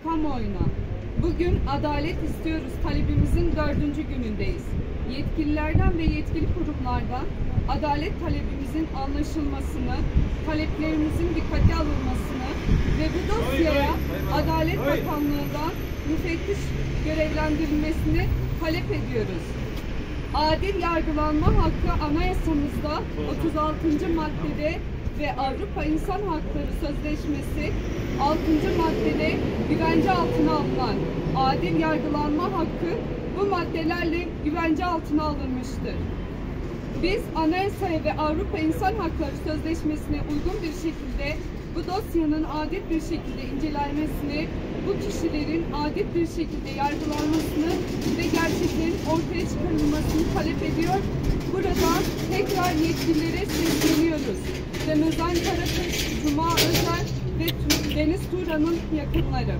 kamuoyuna. Bugün adalet istiyoruz talebimizin 4. günündeyiz. Yetkililerden ve yetkili kurumlardan adalet talebimizin anlaşılmasını, taleplerimizin dikkate alınmasını ve bu dosyaya Adalet Bakanlığı'ndan müfettiş görevlendirilmesini talep ediyoruz. Adil yargılanma hakkı anayasamızda 36. maddede ve Avrupa İnsan Hakları Sözleşmesi 6. maddede güvence altına alınan adil yargılanma hakkı bu maddelerle güvence altına alınmıştır. Biz anayasaya ve Avrupa İnsan Hakları Sözleşmesi'ne uygun bir şekilde bu dosyanın adil bir şekilde incelenmesini, bu kişilerin adil bir şekilde yargılanmasını ve gerçeklerin ortaya çıkarılmasını talep ediyor. Buradan tekrar yetkililere sesleniyoruz. Ramazan Karataş, Cuma Özer ve Deniz Turan'ın yakınları.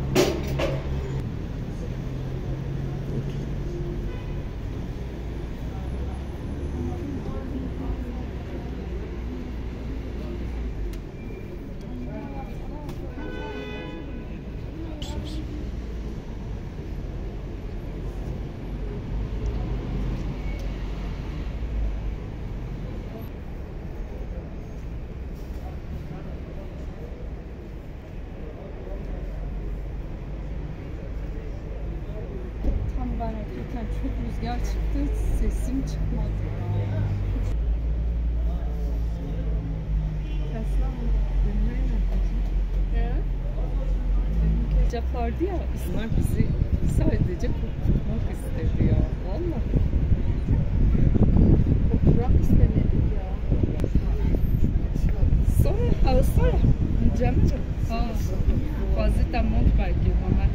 Ben hakikaten çok rüzgar çıktı, sesim çıkmadı ya. Yaplardı ya, İsmail bizi sadece kokutmak istedi ya, valla. Kokutmak istemedik ya. Sonra, sonra, Cemre, fazla tamam belki ama